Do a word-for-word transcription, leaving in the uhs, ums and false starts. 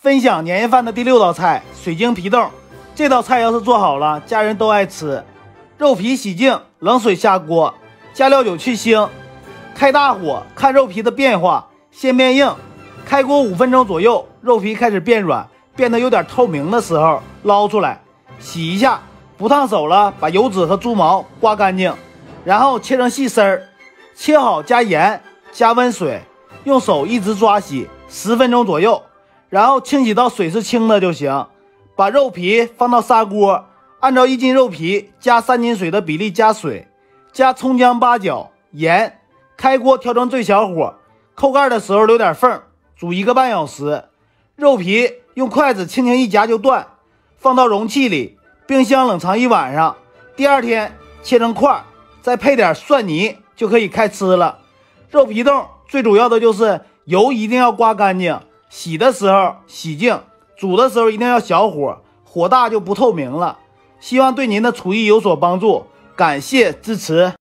分享年夜饭的第六道菜水晶皮冻。这道菜要是做好了，家人都爱吃。肉皮洗净，冷水下锅，加料酒去腥，开大火看肉皮的变化，先变硬，开锅五分钟左右，肉皮开始变软，变得有点透明的时候，捞出来洗一下，不烫手了，把油脂和猪毛刮干净，然后切成细丝儿，切好加盐，加温水，用手一直抓洗十分钟左右，然后清洗到水是清的就行。把肉皮放到砂锅，按照一斤肉皮加三斤水的比例加水，加葱姜八角盐，开锅调成最小火，扣盖的时候留点缝，煮一个半小时。肉皮用筷子轻轻一夹就断，放到容器里，冰箱冷藏一晚上，第二天切成块，再配点蒜泥就可以开吃了。肉皮冻最主要的就是油一定要刮干净，洗的时候洗净，煮的时候一定要小火，火大就不透明了。希望对您的厨艺有所帮助，感谢支持。